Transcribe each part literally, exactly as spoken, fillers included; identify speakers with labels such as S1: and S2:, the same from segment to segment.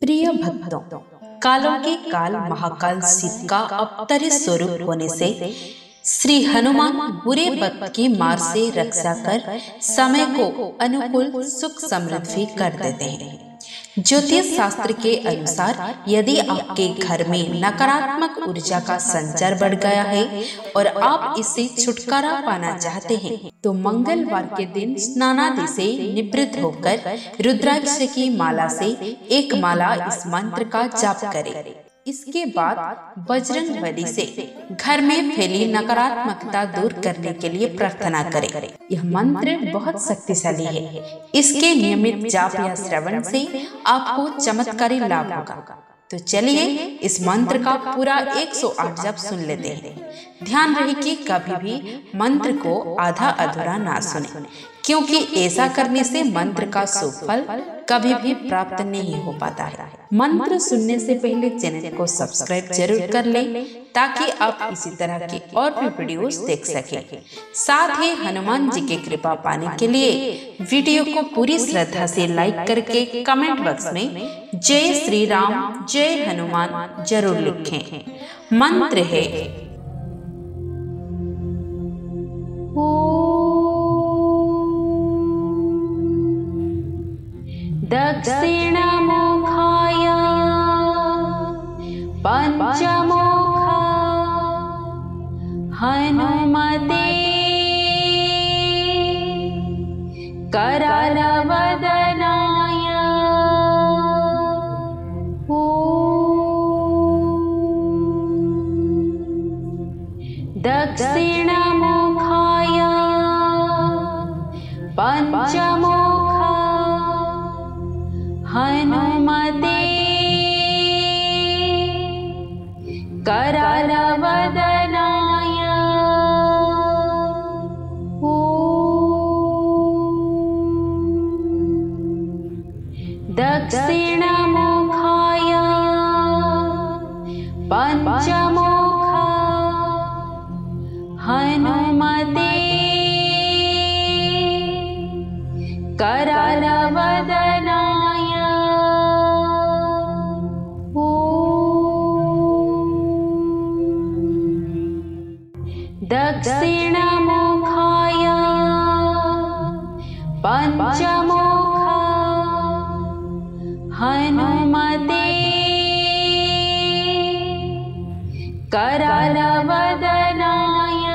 S1: प्रिय भक्तों, कालों के काल महाकाल शिव का अवतरित स्वरूप होने से श्री हनुमान बुरे वक्त की मार से रक्षा कर समय को अनुकूल सुख समृद्धि कर देते हैं। ज्योतिष शास्त्र के अनुसार यदि आपके घर में नकारात्मक ऊर्जा का संचार बढ़ गया है और आप इससे छुटकारा पाना चाहते हैं तो मंगलवार के दिन स्नानादि से निवृत्त होकर रुद्राक्ष की माला से एक माला इस मंत्र का जाप करें। इसके बाद बजरंग बली से घर में फैली नकारात्मकता दूर करने के लिए प्रार्थना करें। यह मंत्र बहुत शक्तिशाली है। इसके नियमित जाप या श्रवण से आपको चमत्कारी लाभ होगा। तो चलिए इस मंत्र का पूरा एक सौ आठ जप सुन लेते हैं। ध्यान रहे कि कभी भी मंत्र को आधा अधूरा ना सुने, क्योंकि ऐसा करने से मंत्र का शुभ फल कभी भी प्राप्त नहीं हो पाता है। मंत्र सुनने से पहले चैनल को सब्सक्राइब जरूर कर लें ताकि आप इसी तरह के और भी वीडियोस देख सकें। साथ ही हनुमान जी की कृपा पाने के लिए वीडियो को पूरी श्रद्धा से लाइक करके कमेंट बॉक्स में जय श्री राम जय हनुमान जरूर लिखें। मंत्र है दक्षिण मुखाय पंचमुखा हनुमते कराल वदनाय दक्षिण मुखाय पंचमुखा हनुमते कराल वदनाय दक्षिण मुखाय पंचमुखा हनुमते कराल वदनाय दक्षिण मुखाय पंचमुखा हनुमते कराल वदनाय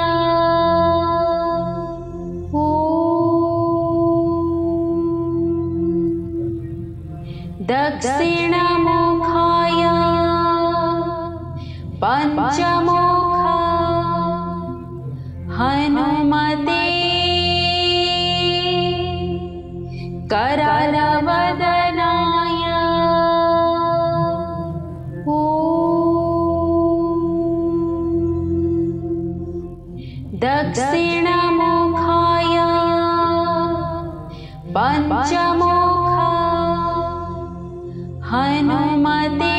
S1: दक्षिण मुखाय पंचमुखा हनुमते कराल वदनाय दक्षिण मुखाय पंचमुखा हनुमते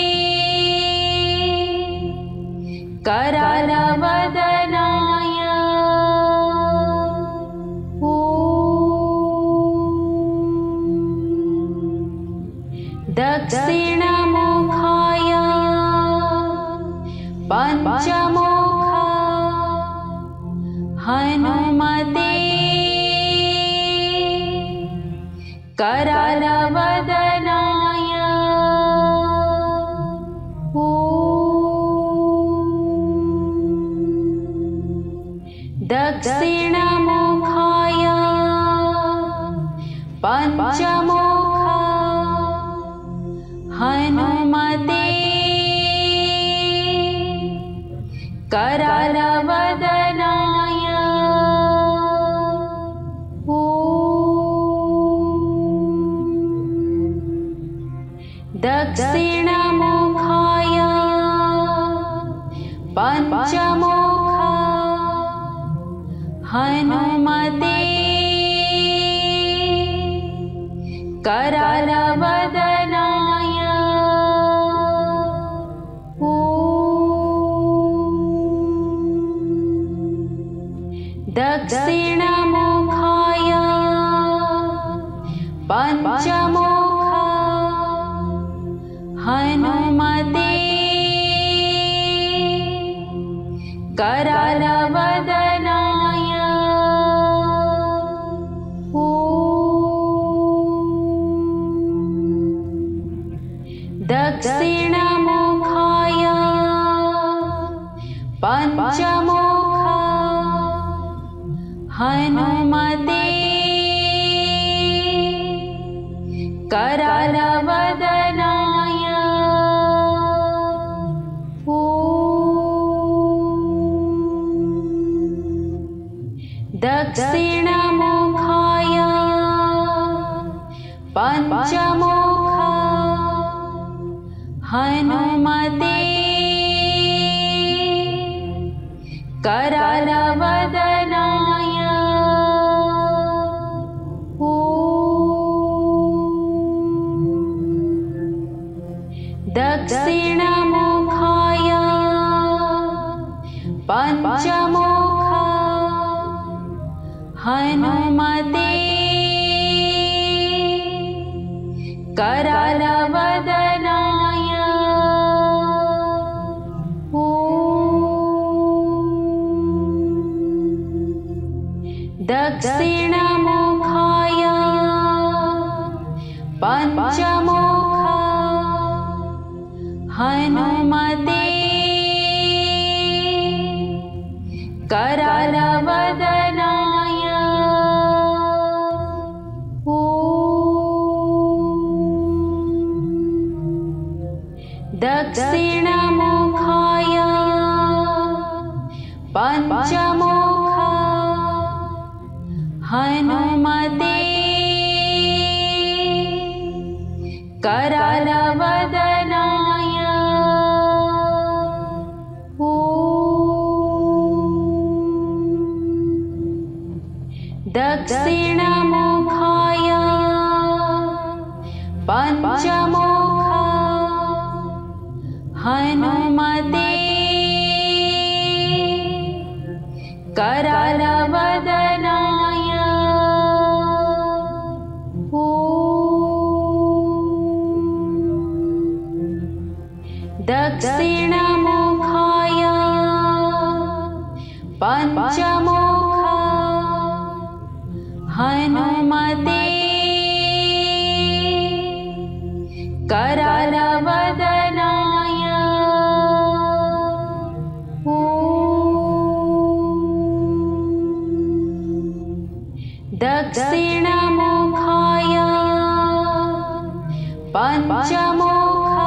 S1: कराल वदनाय दक्षिण मुखाय पंचमुखा हनुमते कराल वदनाय दक्षिण मुखाय पंचमुखा हनुमते कराल वदनाय दक्षिण मुखाय पंचमुखा हनुमते कराल वदनाय दक्षिण मुखाय पंचमुखा हनुमते करालवदनाय दक्षिणमुखाय पञ्चमुखा हनुमते करालवदनाय दक्षिणमुखाय पञ्चमुखा हनुमते करालवदनाय दक्षिणमुखाय पञ्चमुखा हनुमते करालवदनाय दक्षिणमुखाय पञ्चमुखा हनुमते करालवदनाय दक्षिणमुखाय पञ्चमुखा हनुमते करालवदनाय दक्षिणमुखाय पञ्चमुखा हनुमते करालवदनाय दक्षिणमुखाय पञ्चमुखा हनुमते करालवदनाय दक्षिणमुखाय पञ्चमुखा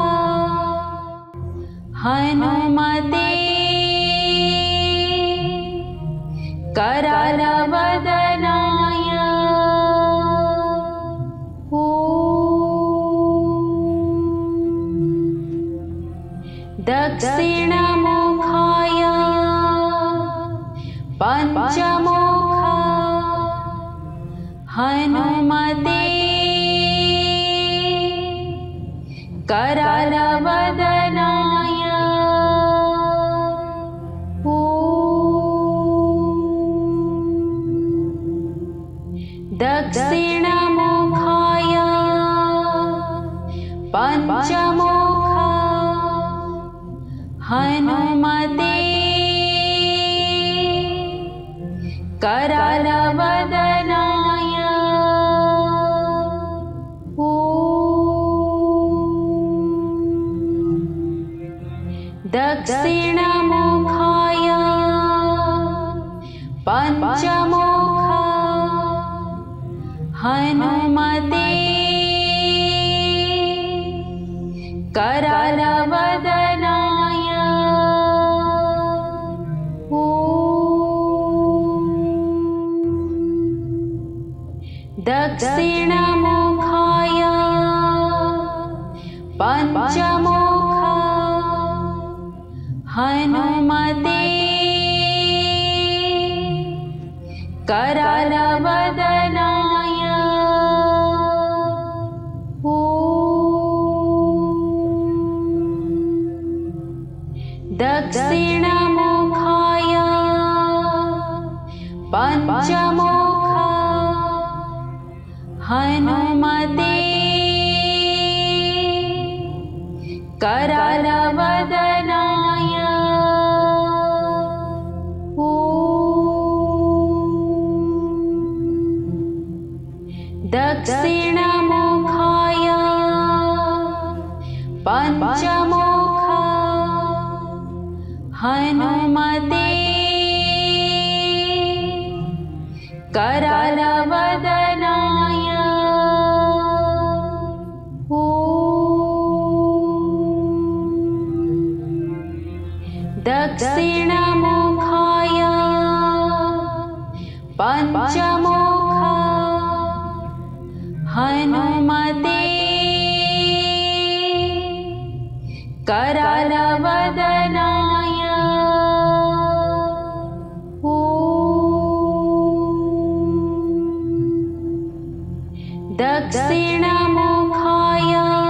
S1: हनुमते करालवदनाय दक्षिणमुखाय पञ्चमुखा हनुमते करालवदनाय दक्षिणमुखाय पञ्चमुखा हनुमते करालवदनाय दक्षिणमुखाय पञ्चमुखा हनुमते करालवदनाय दक्षिणमुखाय पञ्चमुखा हनुमते करालवदनाय दक्षिणमुखाय पञ्चमुखा हनुमते करालवदनाय दक्षिणमुखाय पञ्चमुखा हनुमते करालवदनाय दक्षिणमुखाय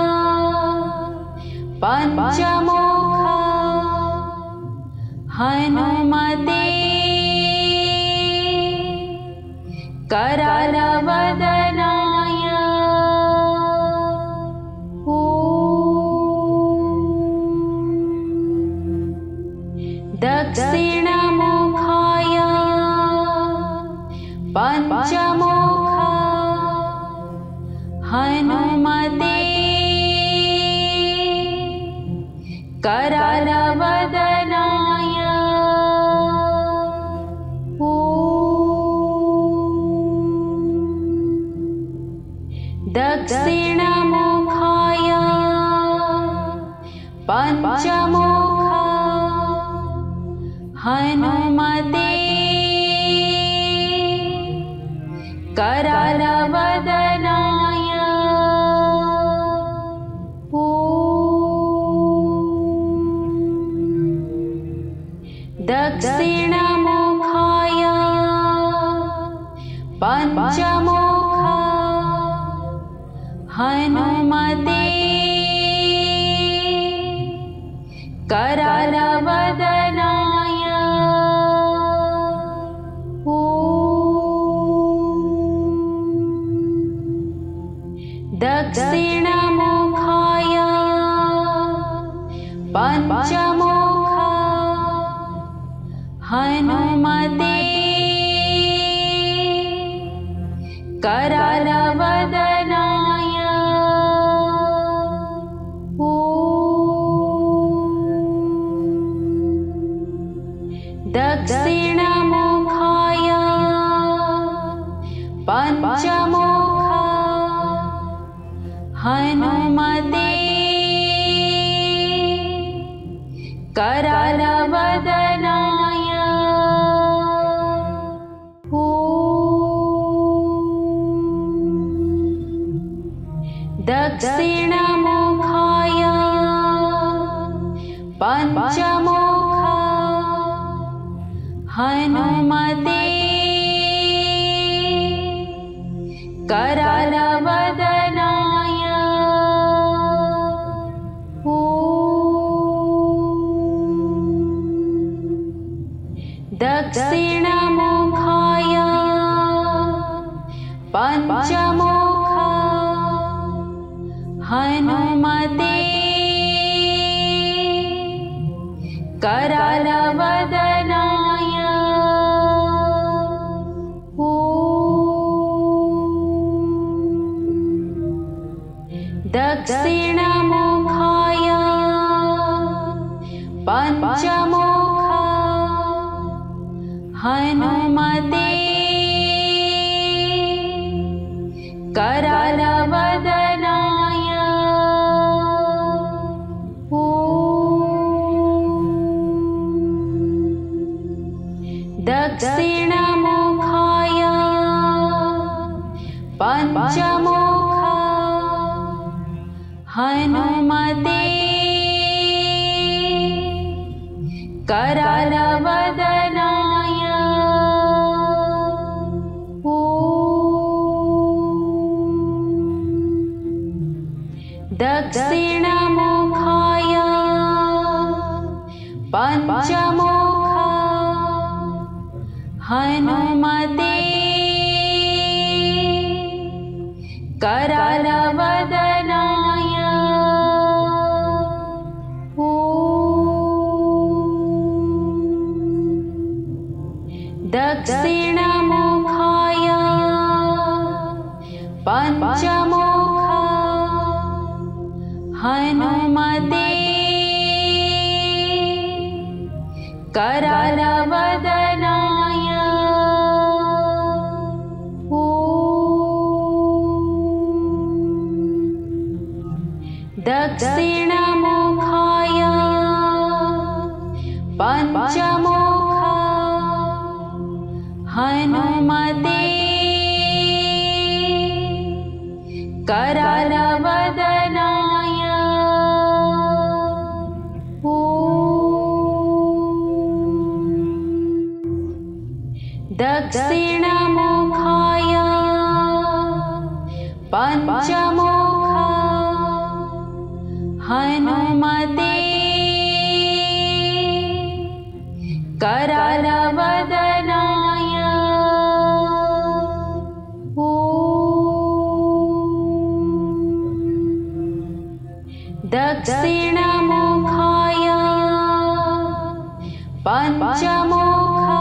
S1: पञ्चमुखा हनुमते करालवदनाय दक्षिणमुखाय पञ्चमुखा हनुमते करालवदनाय दक्षिणमुखाय पञ्चमुखा हनुमते करालवदनाय दक्षिणमुखाय पञ्चमुखा हनुमते करालवदनाय दक्षिणमुखाय पञ्चमुखा हनुमते करालवदनाय दक्षिणमुखाय पञ्चमुखा हनुमते करालवदनाय दक्षिणमुखाय पञ्चमुखा हनुमते करालवदनाय दक्षिणमुखाय पञ्चमुखा हनुमते करालवदनाय दक्षिणमुखाय पञ्चमुखा हनुमते करालवदनाय दक्षिणमुखाय पञ्चमुखा हनुमते करालवदनाय दक्षिणमुखाय पञ्चमुखा हनुमते करालवदनाय दक्षिणमुखाय पञ्चमुखा हनुमते करालवदनाय हनुमते करालवदनाय दक्षिणमुखाय पञ्चमुखा हनुमते करालवदनाय दक्षिणमुखाय पञ्चमुखा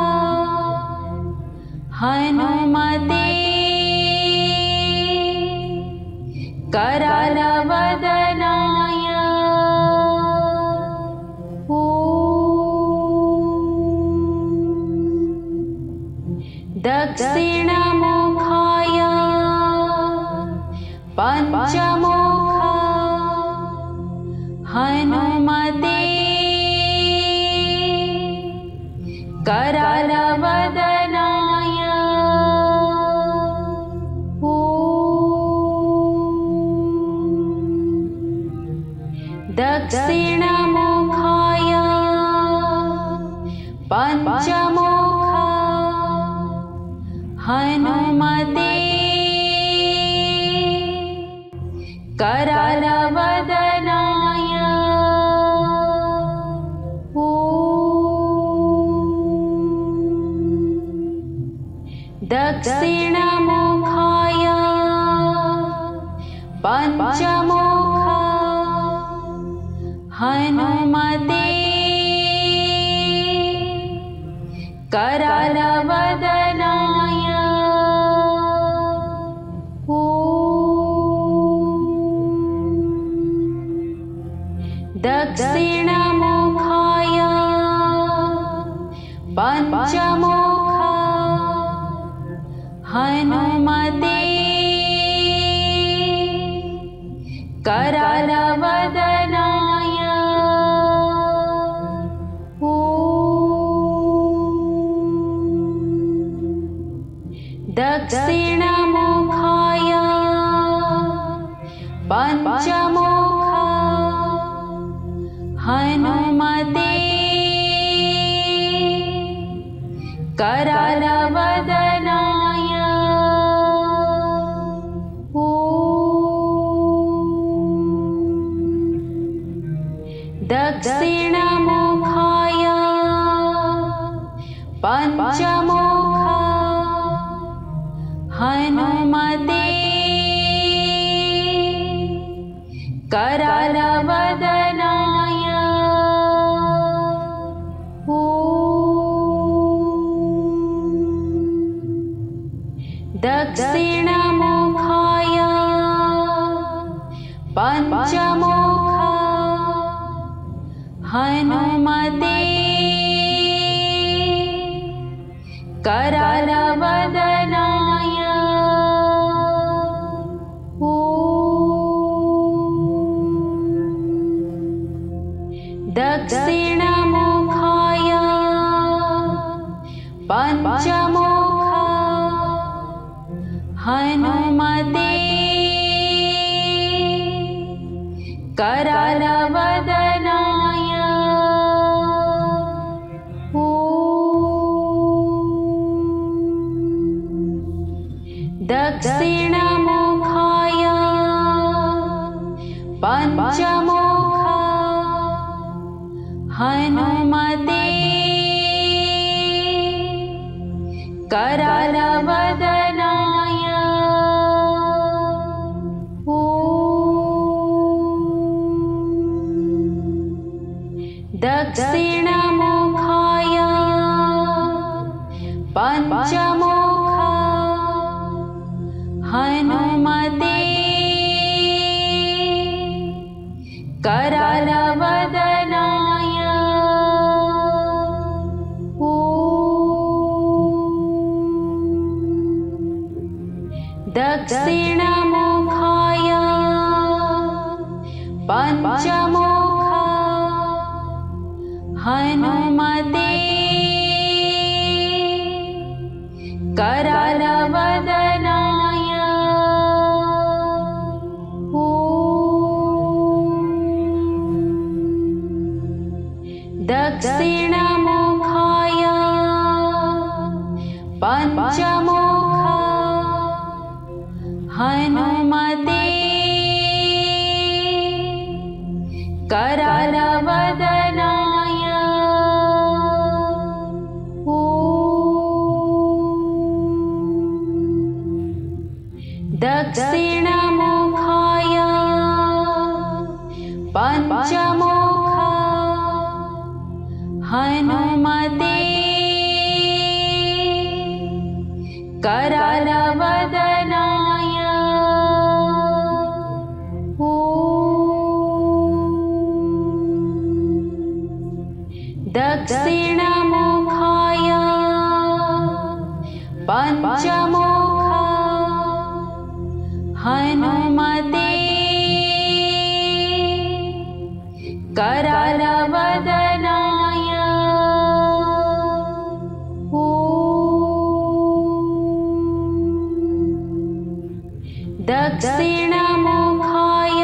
S1: हनुमते करालवदनाय दक्षिणमुखाय पञ्चमुखा हनुमते करालवदनाय दक्षिणमुखाय पञ्चमुखा हनुमते करालवदनाय दक्षिणमुखाय पञ्चमुखा हनुमते करालवदनाय दक्षिणमुखाय पञ्चमुखा हनुमते करालवदनाय दक्षिणमुखाय पञ्चमुखा हनुमते करालवदनाय दक्षिणमुखाय पञ्चमुखा हनुमते करालवदनाय दक्षिणमुखाय पञ्चमुखा हनुमते करालवदनाय दक्षिणमुखाय पञ्चमुखा हनुमते करालवदनाय दक्षिणमुखाय पञ्चमुखा हनुमते करालवदनाय दक्षिणमुखाय पञ्चमुखा हनुमते करालवदनाय दक्षिणमुखाय पञ्चमुखा हनुमते करालवदनाय दक्षिणमुखाय पञ्चमुखा हनुमते करालवदनाय दक्षिणमुखाय पञ्चमुखा हनुमते करालवदनाय दक्षिणमुखाय पञ्चमुखा हनुमते करालवदनाय दक्षिणमुखाय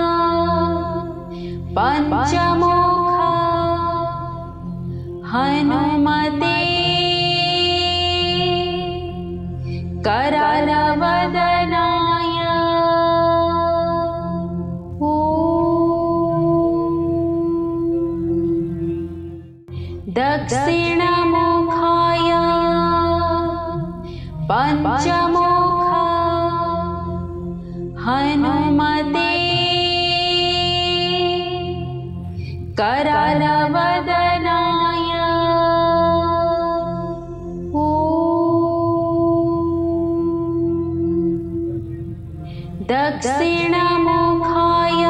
S1: पञ्चमुखा हनुमते करालवदनाय दक्षिणमुखाय पञ्चमुखा हनुमते करालवदनाय दक्षिणमुखाय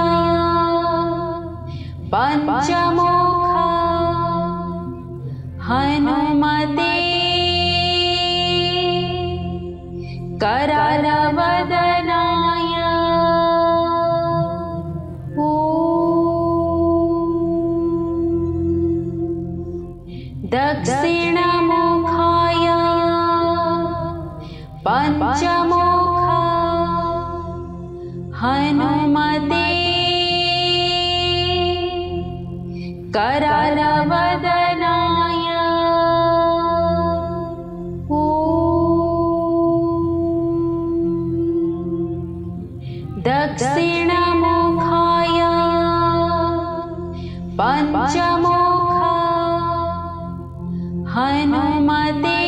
S1: पञ्चमुखा हनुमते करालवदनाय दक्षिणमुखाय पञ्चमुखा हनुमते करालवदनाय दक्षिणमुखाय पञ्चमुखा हनुमते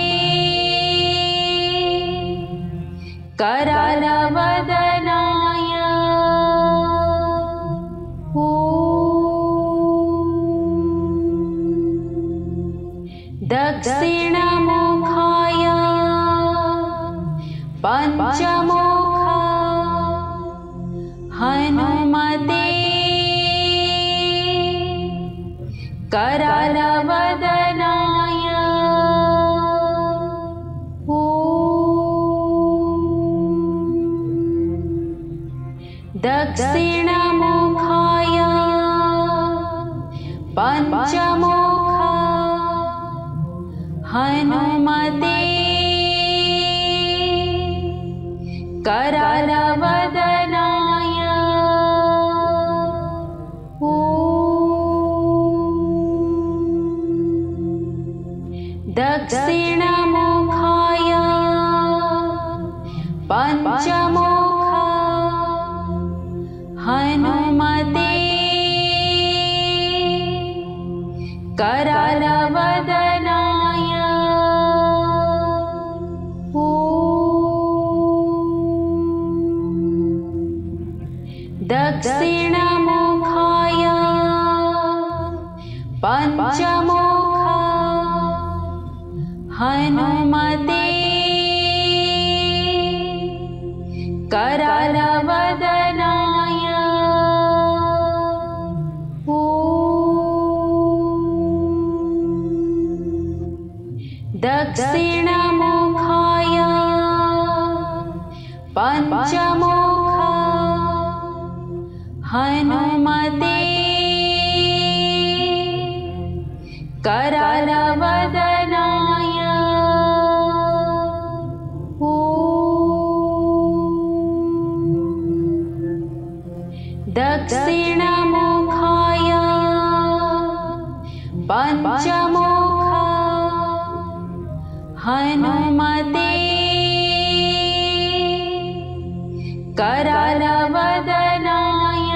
S1: करालवदनाय दक्षिणमुखाय पञ्चमुखा हनुमते करालवदनाय दक्षिणमुखाय पञ्चमुखा हनुमते करालवदनाय दक्षिणमुखाय पञ्चमुखा हनुमते करालवदनाय दक्षिणमुखाय पञ्चमुखा हनुमते करालवदनाय दक्षिणमुखाय पञ्चमुखा हनुमते करालवदनाय हनुमते करालवदनाय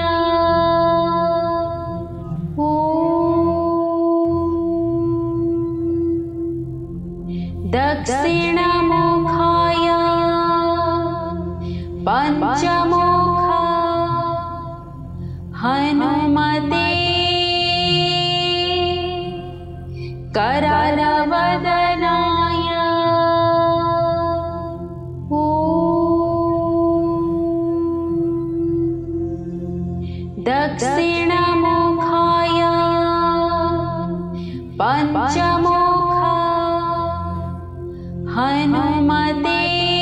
S1: दक्षिणमुखाय पञ्चमुख हनुमते करालवदनाय दक्षिणमुखाय पञ्चमुख हनुमते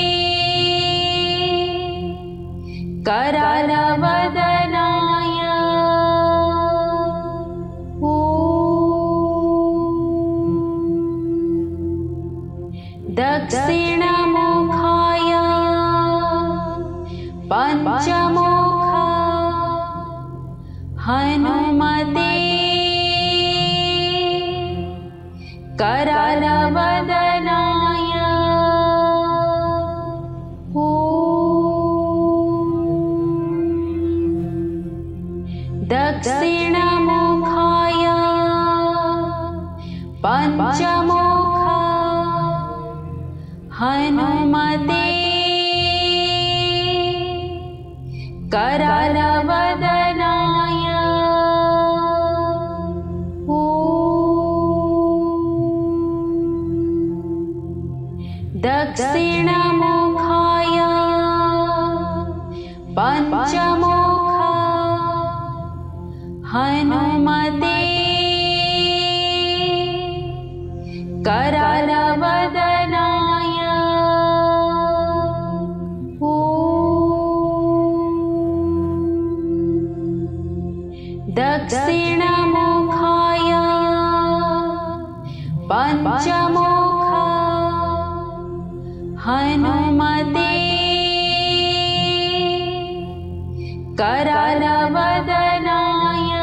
S1: करालवदनाय दक्षिणमुखाय पञ्चमुख हनुमते करालवदनाय दक्षिणमुखाय पञ्चमुख हनुमते करालवदनाय दक्षिणमुखाय पञ्चमुख हनुमते करालवदनाय दक्षिणमुखाय पञ्चमुख हनुमते करालवदनाय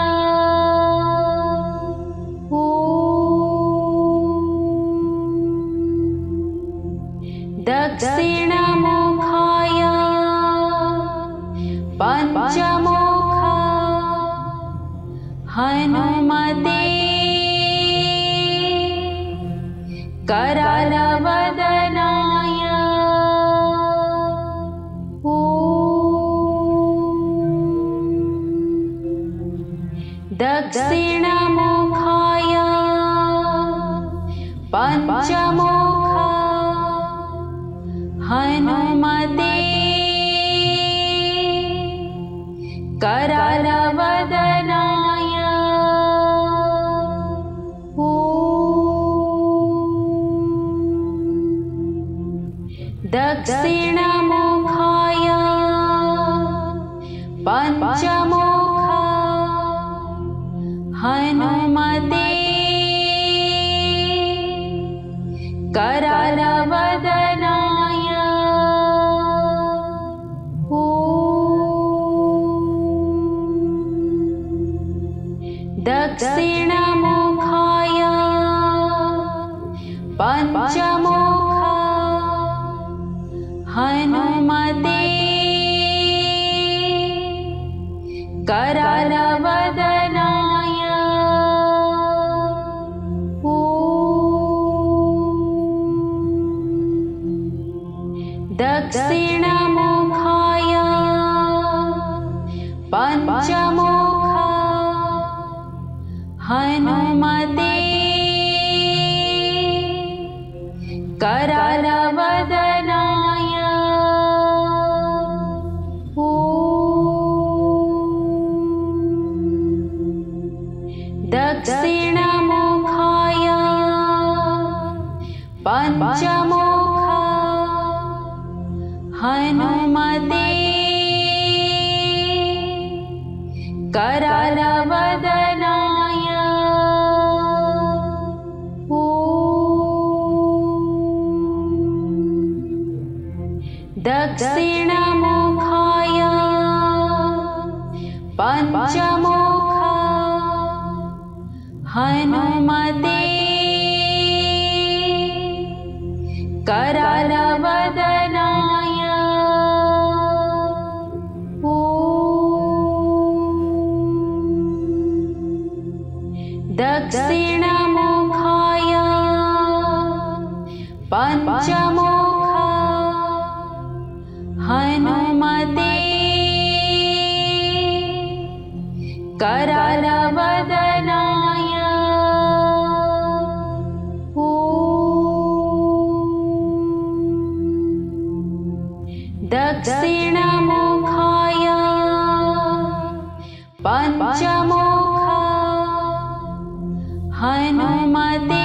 S1: दक्षिणमुखाय पञ्चमुख हनुमते करालवदनाय दक्षिणमुखाय पञ्चमुख हनुमते करालवदनाय दक्षिणमुखाय पञ्चमुख हनुमते करालवदनाय दक्षिणमुखाय पञ्चमुख हनुमते करालवदनाय दक्षिणमुखाय पञ्चमुख हनुमते करालवदनाय दक्षिणमुखाय पञ्चमुख हनुमते करालवदनाय दक्षिणमुखाय पञ्चमुख हनुमते करालवदनाय दक्षिणमुखाय पञ्चमुखा हनुमते करालवदनाय दक्षिणमुखाय पञ्चमुखा हनुमते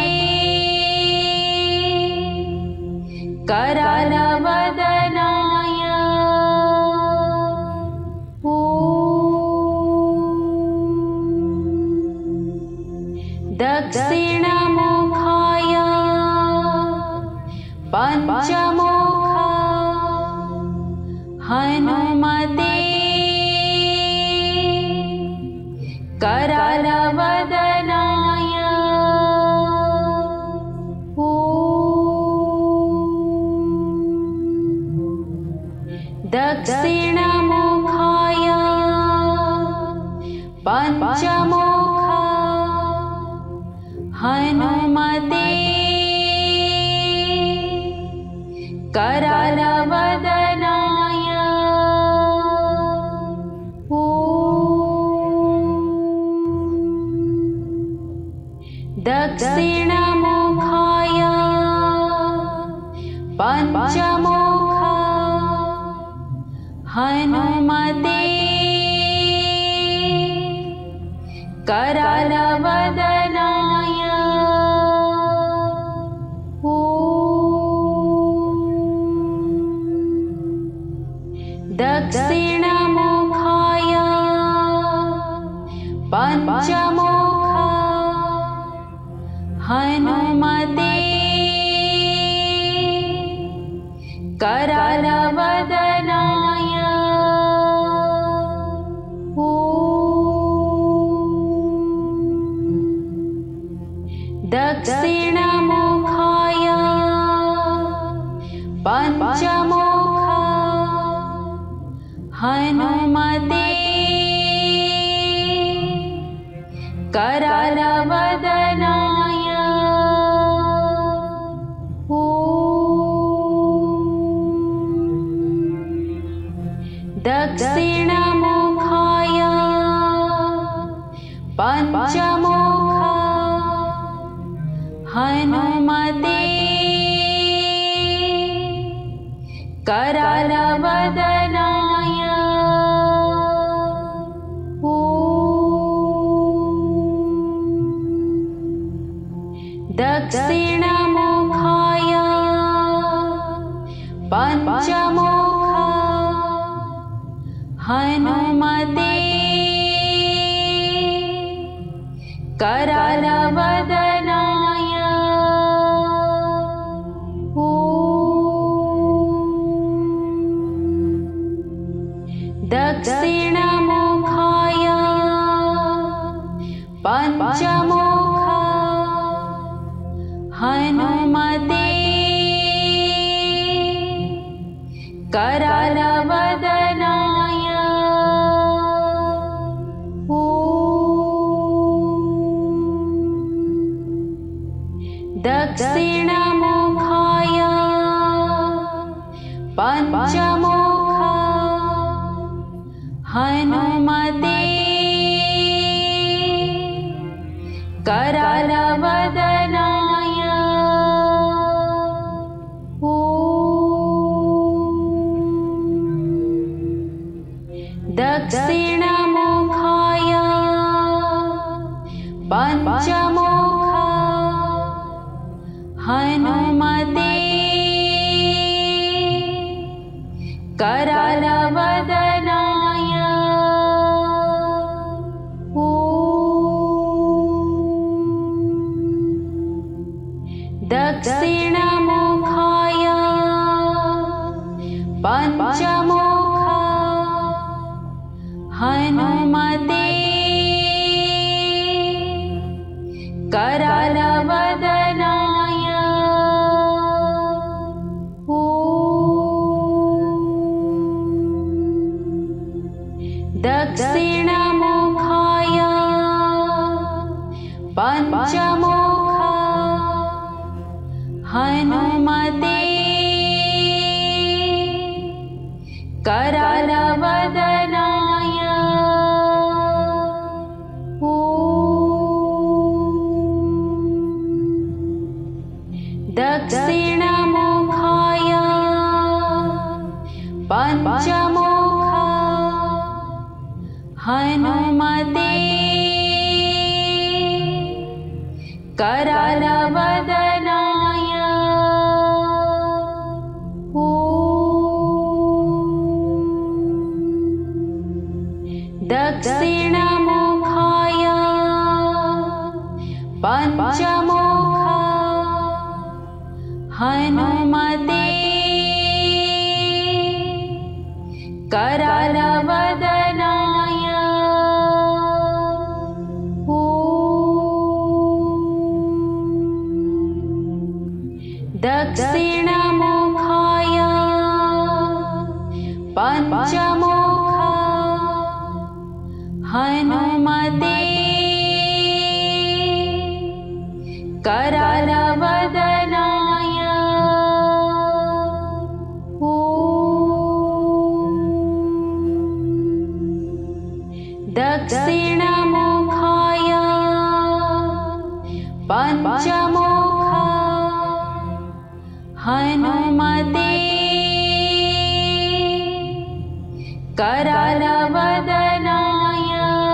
S1: करालवदनाय दक्षिणमुखाय पञ्चमुखा हनुमते करालवदनाय दक्षिणमुखाय पञ्चमुखा हनुमते करालवदनाय दक्षिणमुखाय पञ्चमुखा हनुमते करालवदनाय दक्षिणमुखाय पञ्चमुखा हनुमते करालवदनाय दक्षिणमुखाय पञ्चमुखा हनुमते करालवदनाय दक्षिणमुखाय पञ्चमुखा हनुमते करालवदनाय दक्षिणमुखाय पञ्चमुखा हनुमते करालवदनाय दक्षिणमुखाय पञ्चमुखा हनुमते करालवदनाय दक्षिणमुखाय पञ्चमुखा हनुमते करालवदनाय दक्षिणमुखाय पञ्चमुखा हनुमते करालवदनाय दक्षिणमुखाय पञ्चमुखा हनुमते करालवदनाय पञ्चमुख हनुमते करालवदनाय दक्षिणमुखाय पञ्चमुख हनुमते करालवदनाय दक्षिणमुखाय पञ्चमुख हनुमते करालवदनाय दक्षिणमुखाय पञ्चमुख हनुमते करालवदनाय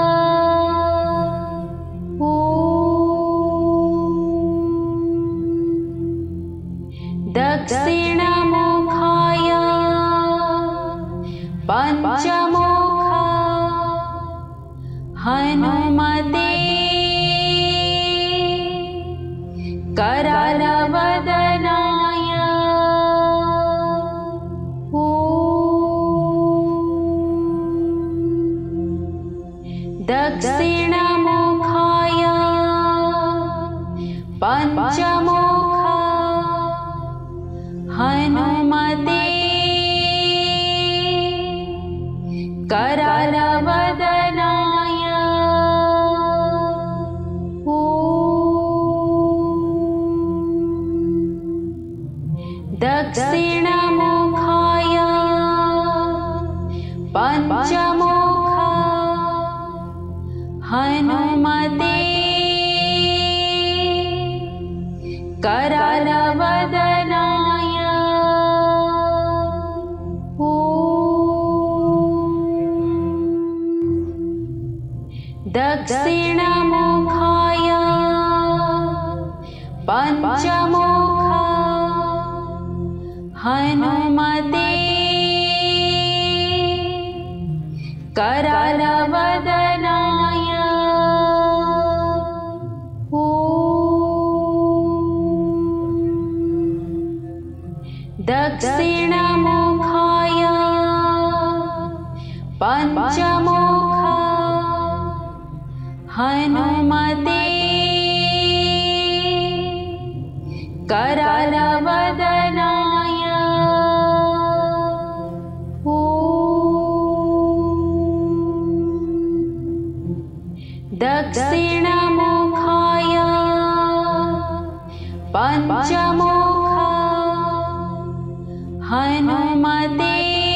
S1: दक्षिणमुखाय पञ्चमुख हनुमते करालवदनाय दक्षिणमुखाय पञ्चमुख हनुमते करालवदनाय दक्षिणमुखाय पञ्चमुख हनुमते करालवदनाय दक्षिणमुखाय पञ्चमुख हनुमते करालवदनाय दक्षिणमुखाय पञ्चमुख हनुमते करालवदनाय दक्षिणमुखाय पञ्चमुख हनुमते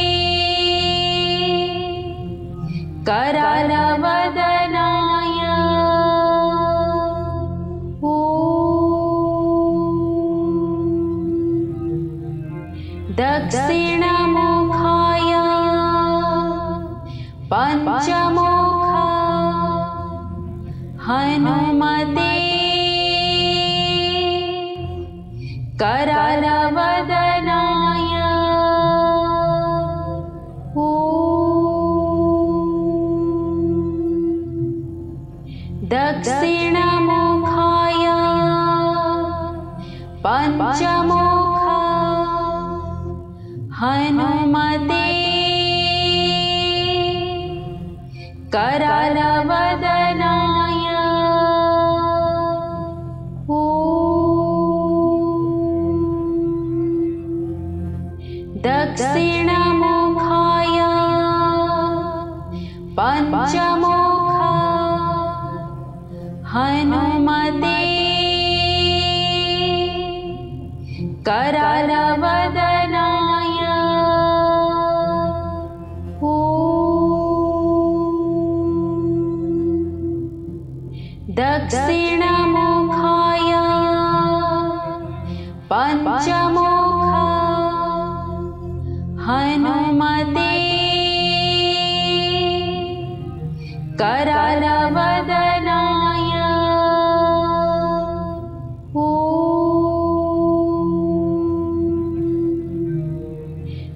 S1: करालवदनाय दक्षिणमुखाय पञ्चमुख हनुमते करालवदनाय दक्षिणमुखाय पञ्चमुख हनुमते करालवदनाय दक्षिणमुखाय पञ्चमुख हनुमते करालवदनाय दक्षिणमुखाय पञ्चमुख हनुमते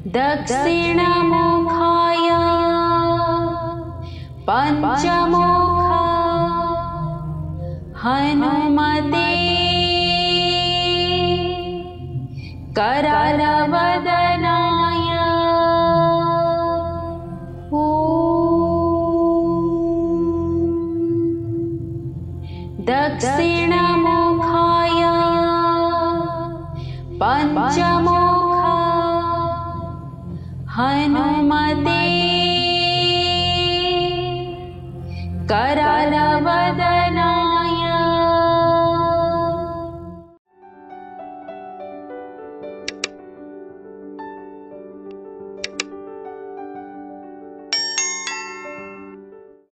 S1: दक्षिणमुखाय पंचमुख हनुमते करालवदनाय दक्षिणमुखाय पंचमुख हनुमते करालवदनाय